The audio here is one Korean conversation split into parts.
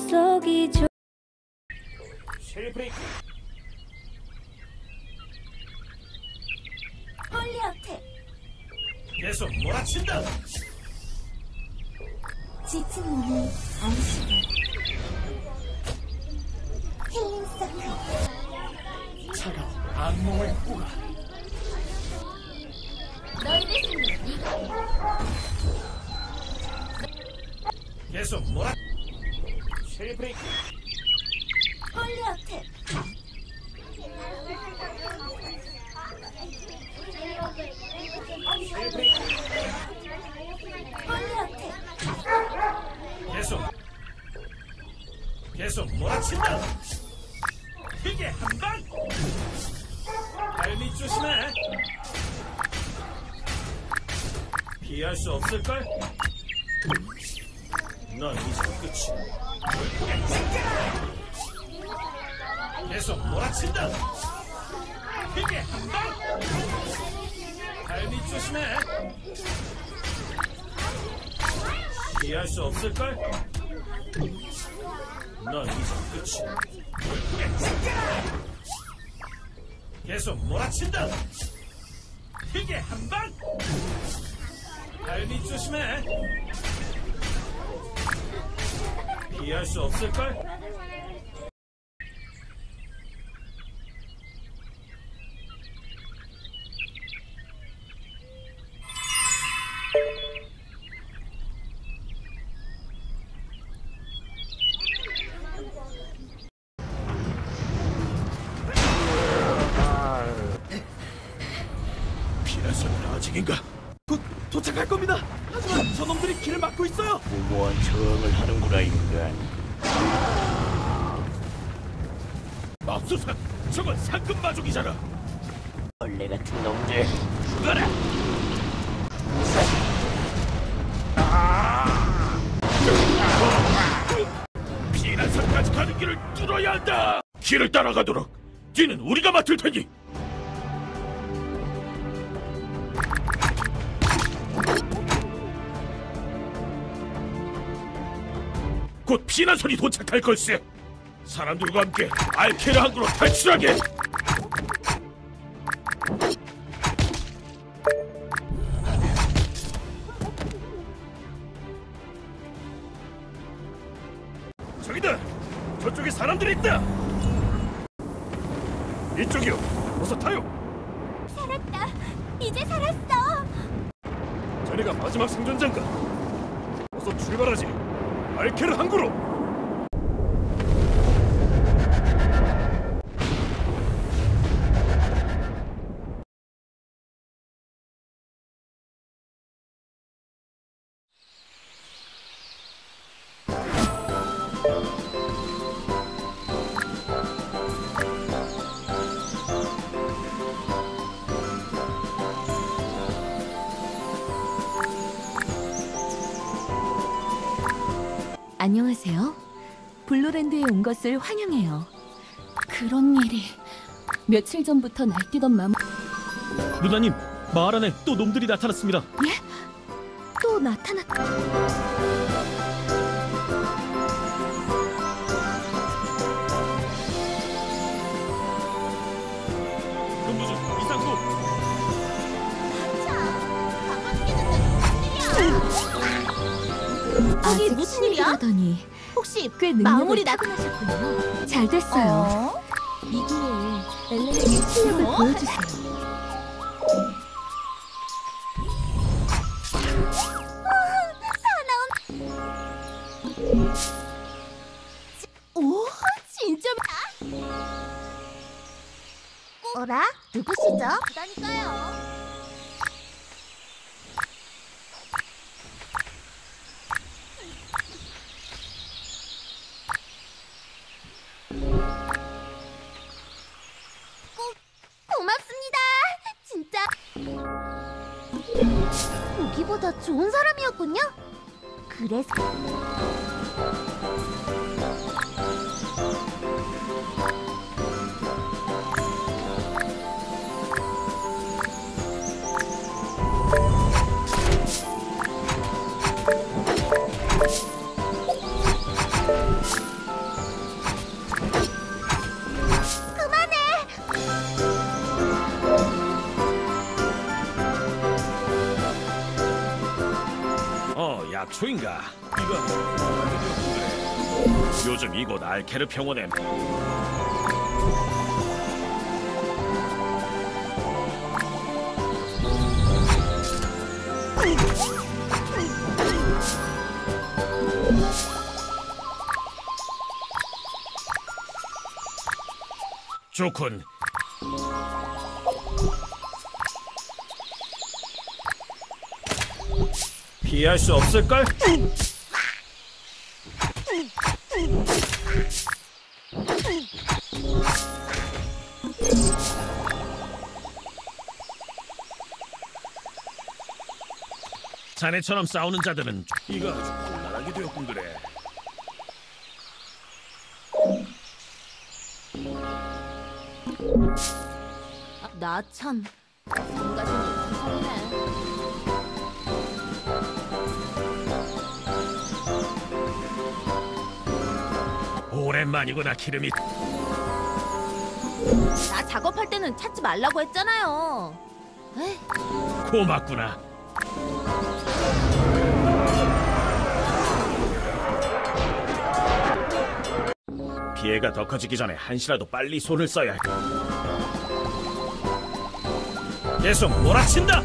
약속이 좀 쉐리프레이크 홀리어텍 계속 몰아친다. 지친 몸을 안식에 힐링 서클 차가운 악몽을 꾸라. 너희를 숨는 네가 계속 몰아. 쉐리프레이크 홀리어텍 쉐리프레이크 홀리어텍 계속 몰아친다. 이게 한방. 발밑 조심해. 피할 수 없을걸? 넌 이제 끝이야. 계속 몰아친다. 이게 한방. 발밑 조심해. 피할 수 없을걸? 넌 이제 끝이야. 계속 몰아친다. 이게 한방. 발밑 조심해. 피할 수 없을걸? 피라선은 아직인가? 곧 도착할 겁니다. 하지만 저놈들이 길을 막고 있어요. 무모한 저항을 하는구나 인간. 맙소사, 저건 상급 마족이잖아. 벌레 같은 놈들. 죽어라. 피난선까지 가는 길을 뚫어야 한다. 길을 따라가도록 뒤는 우리가 맡을 테니. 곧 피난선이 도착할 걸세. 사람들과 함께 알케르 항구로 탈출하게. 저기다! 저쪽에 사람들이 있다! 이쪽이요! 어서 타요! 살았다. 이제 살았어. 자네가 마지막 생존자인가? 어서 출발하지! 알케르 항구로! 안녕하세요. 블루랜드에 온 것을 환영해요. 그런 일이 며칠 전부터 날뛰던 마음... 루나님, 마을 안에 또 놈들이 나타났습니다. 예? 또 나타났다. 근무 중 이상구! 아직 무슨 일이야? 하더니 혹시 꽤 마무리 능력을 타고나셨군요. 잘 됐어요. 이 기회에 엘렌에게 실력을 보여주세요. 오, 진짜. 어라? 누구시죠? 그러니까요. 고맙습니다. 진짜. 보기보다 좋은 사람이었군요. 그래서. 약초인가? 이거 요즘 이곳 알케르 병원엔 좋군. 피할 수 없을걸? 자네처럼 싸우는 자들은 이거 아주 곤란하게 되었군 그래. 나 참 성가신이 구성이네. 오랜만이구나 기름이. 나 작업할 때는 찾지 말라고 했잖아요. 에이, 고맙구나. 피해가 더 커지기 전에 한시라도 빨리 손을 써야 해. 계속 몰아친다.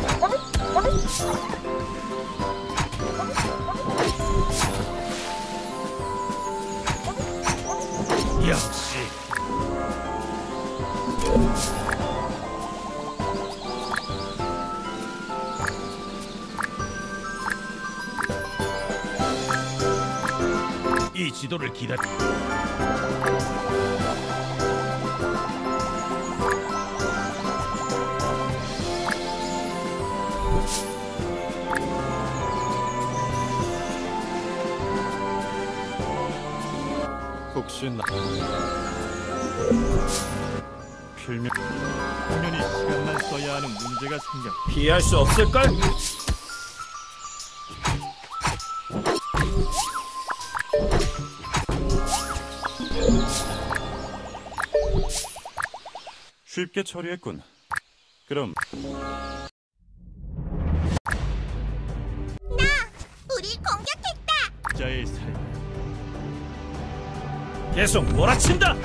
역시. 이 지도를 기다려. 혹시 나 필명 당연히 시간만 써야 하는 문제가 생겨. 피할 수 없을걸? 쉽게 처리했군. 그럼 우리 공격했다. 자의 살 계속 몰아친다.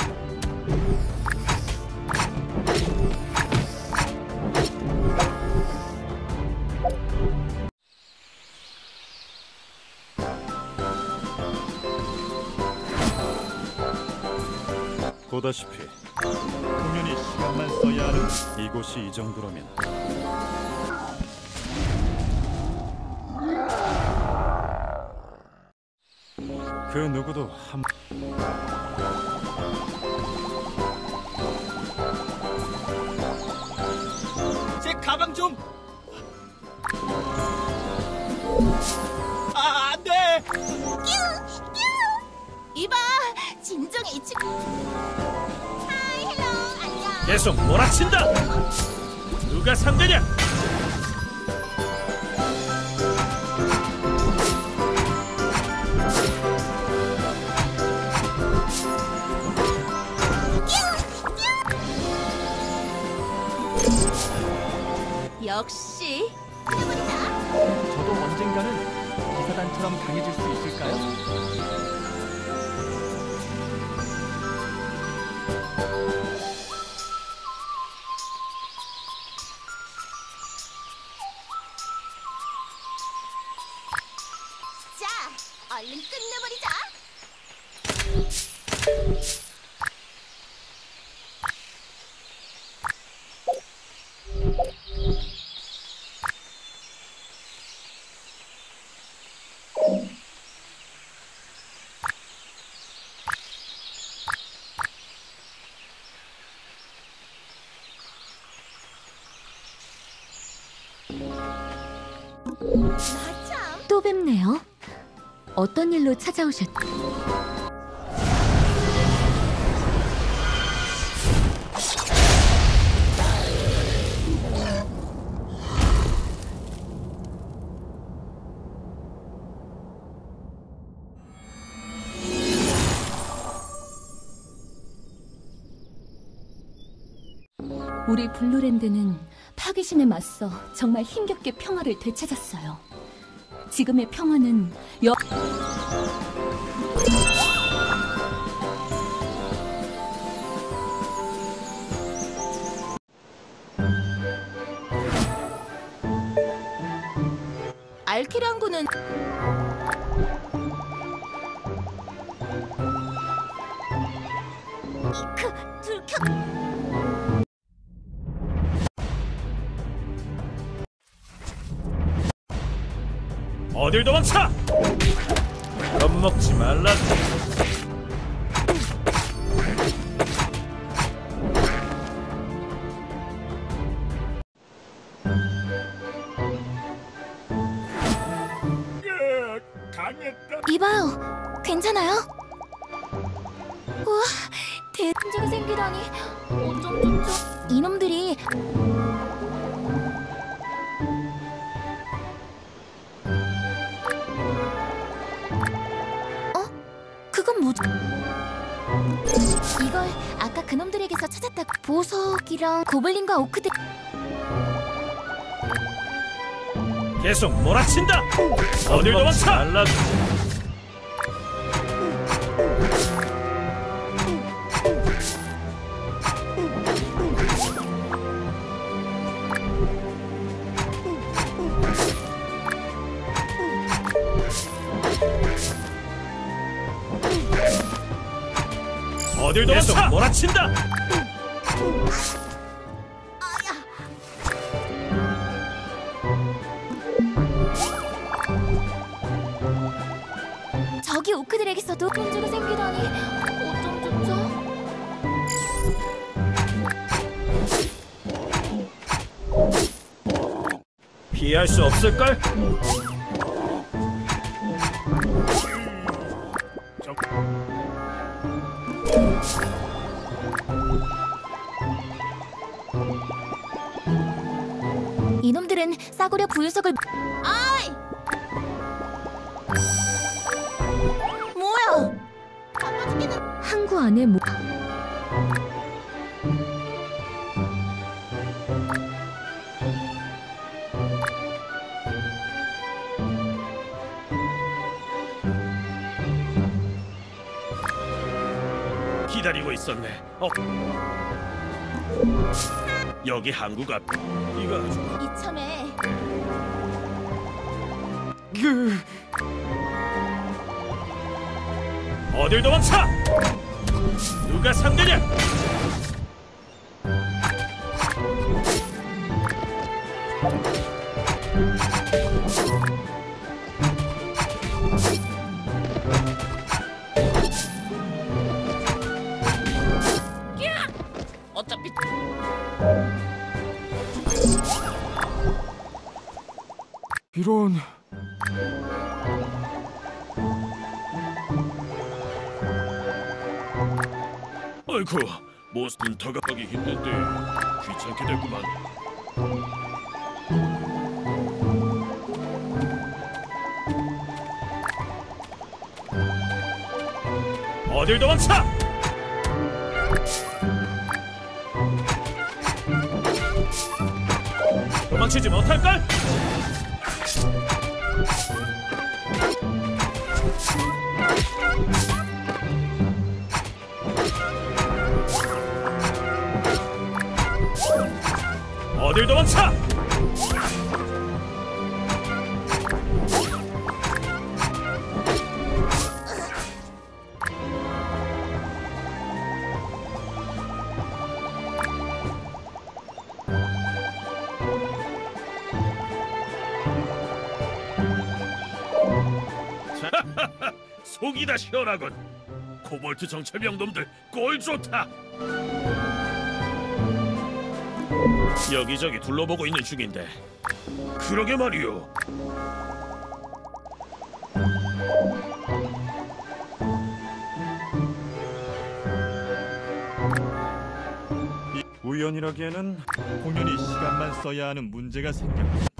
보다시피 당연히 시간만 써야 하는 이곳이 이 정도라면 그 누구도 한 제 가방 좀. 안돼. 이봐, 진정해 이 친구. 하이, 헬로, 안녕. 계속 몰아친다. 누가 상대냐? 역시. 저도 언젠가는 기사단처럼 강해질 수 있을까요? 자, 얼른 끝내버리자. 나 참. 또 뵙네요. 어떤 일로 찾아오셨? 우리 블루랜드는 파괴신에 맞서 정말 힘겹게 평화를 되찾았어요. 지금의 평화는 알키랑구는 이크 들켜. 어딜 도망쳐! 겁먹지 말라. 당했다. 이봐요, 괜찮아요? 우와, 문제가 생기다니. 어쩜 좋죠? 이놈들이 그건 뭐지? 이걸 아까 그놈들에게서 찾았다. 보석이랑 고블린과 오크들. 계속 몰아친다. 어딜 도망쳐! 말라. 어딜 도망쳐! 몰아친다. 저기 오크들에게서도 문제가 생기다니. 어쩜 좋죠? 피할 수 없을걸? 이놈들은 싸구려 부유석을. 아이! 뭐야? 아파 죽겠는. 항구 안에 기다리고 있었네. 여기 항구가 이거 아주 이참에 어딜 도망쳐! 누가 상대냐? 어차피 이런. 아이쿠, 몬스터가 가기 힘든데 귀찮게 됐구만. 어딜 도망쳐! 도망치지 못할걸? 어딜 도망쳐! 속이 다 시원하군. 코볼트 정체병 놈들 꼴 좋다. 여기저기 둘러보고 있는 중인데. 그러게 말이오. 우연이라기에는 공연히 시간만 써야 하는 문제가 생겼다.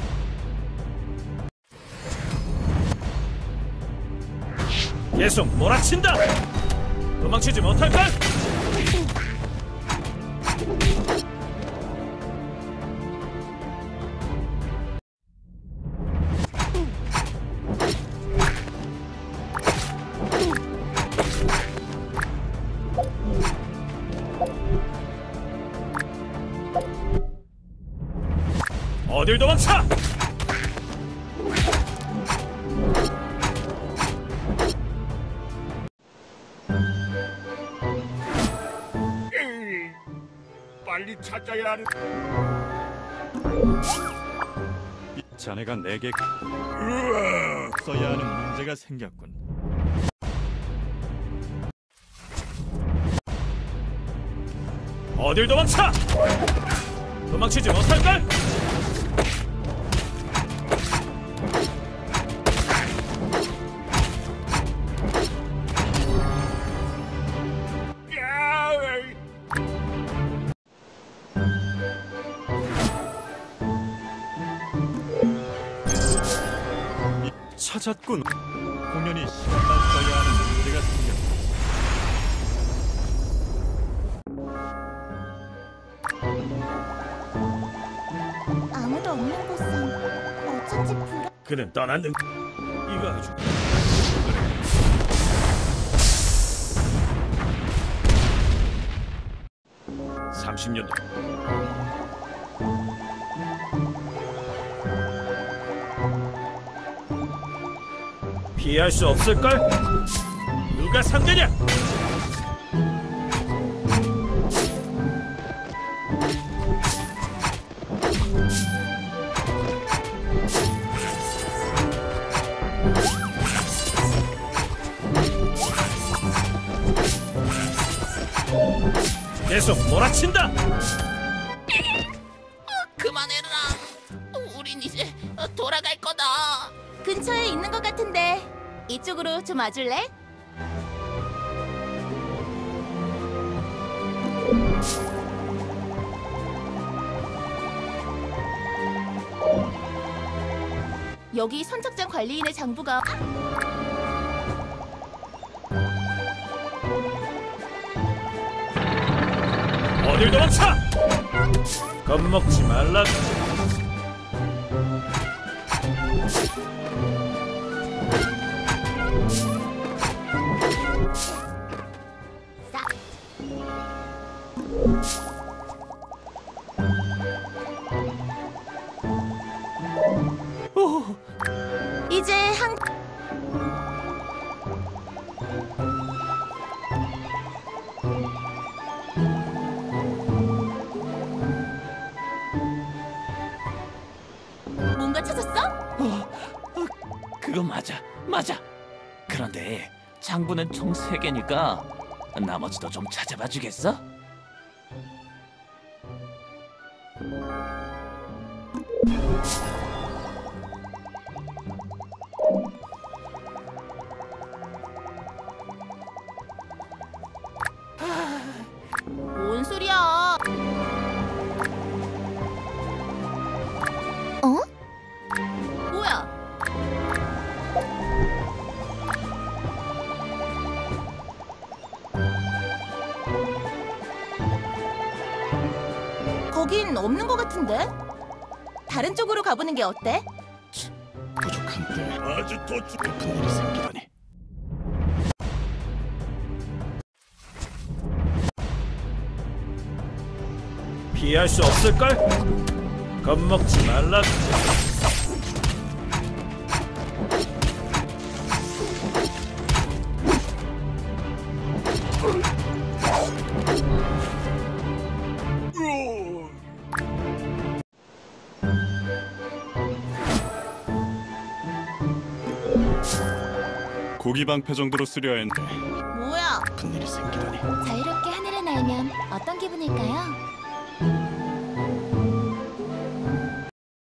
계속 몰아친다. 도망치지 못할걸? 어딜 도망쳐! 빨리 찾아야 하는. 자네가 내게 써야 하는 문제가 생겼군. 어딜 도망쳐! 도망치지 못할걸? 찾았군. 공연히 시간만 써야 하는 문제가 생겼군. 아무도 없는 곳은 어쩐지 불안. 그는 떠났는. 이거 아주. 30년. 피할 수 없을걸? 누가 상대냐? 계속 몰아친다! 그만해라. 우린 이제 돌아갈 거다. 근처에 있는 것 같은데 이쪽으로 좀 와줄래? 여기 선착장 관리인의 장부가. 어딜 도망쳐! 겁먹지 말라. 이제 한. 뭔가 찾았어? 그거 맞아. 그런데 장부는 총 3개니까 나머지도 좀 찾아봐 주겠어? 뭔 소리야? 어? 뭐야? 거긴 없는 것 같은데? 다른 쪽으로 가보는 게 어때? 부족한데 아주 더 큰 일이 생기다니. 피할 수 없을걸? 겁먹지 말라. 고기 방패 정도로 쓰려 했는데 뭐야? 큰 일이 생기다니. 자유롭게 하늘을 날면 어떤 기분일까요?